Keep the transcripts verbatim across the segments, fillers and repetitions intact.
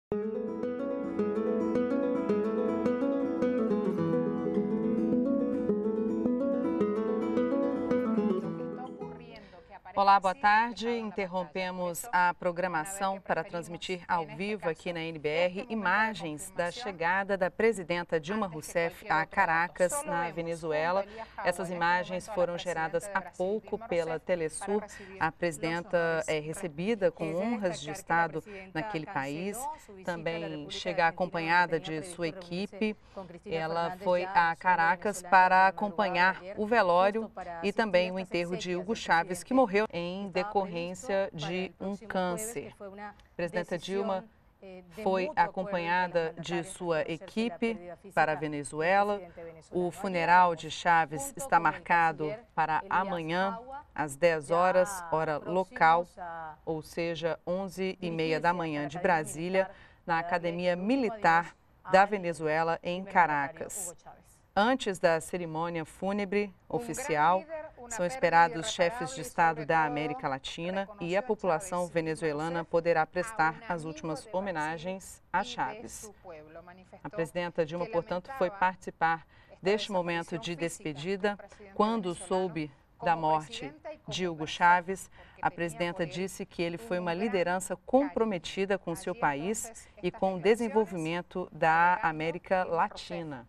Olá, boa tarde. Interrompemos a programação para transmitir ao vivo aqui na N B R imagens da chegada da presidenta Dilma Rousseff a Caracas, na Venezuela. Essas imagens foram geradas há pouco pela Telesur. A presidenta é recebida com honras de Estado naquele país. Também chega acompanhada de sua equipe. Ela foi a Caracas para acompanhar o velório e também o enterro de Hugo Chávez, que morreu em decorrência de um câncer. A presidenta Dilma foi acompanhada de sua equipe para a Venezuela. O funeral de Chávez está marcado para amanhã, às dez horas, hora local, ou seja, onze e meia da manhã de Brasília, na Academia Militar da Venezuela, em Caracas. Antes da cerimônia fúnebre oficial, são esperados chefes de Estado da América Latina e a população venezuelana poderá prestar as últimas homenagens a Chávez. A presidenta Dilma, portanto, foi participar deste momento de despedida. Quando soube da morte de Hugo Chávez, a presidenta disse que ele foi uma liderança comprometida com seu país e com o desenvolvimento da América Latina.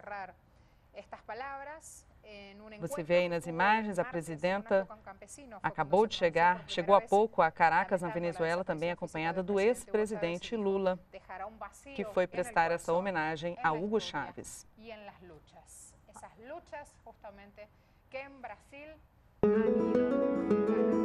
Você vê aí nas imagens, a presidenta acabou de chegar, chegou há pouco a Caracas, na Venezuela, também acompanhada do ex-presidente Lula, que foi prestar essa homenagem a Hugo Chávez. han ido ganando.